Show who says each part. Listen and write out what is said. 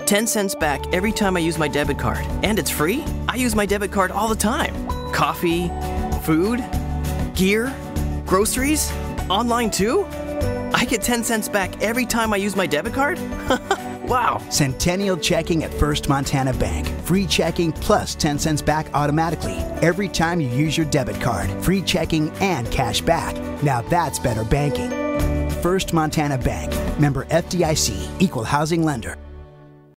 Speaker 1: 10 cents back every time I use my debit card. And it's free? I use my debit card all the time. Coffee, food, gear, groceries, online too? I get 10 cents back every time I use my debit card? Wow.
Speaker 2: Centennial Checking at First Montana Bank. Free checking plus 10 cents back automatically every time you use your debit card. Free checking and cash back. Now that's better banking. First Montana Bank. Member FDIC. Equal housing lender.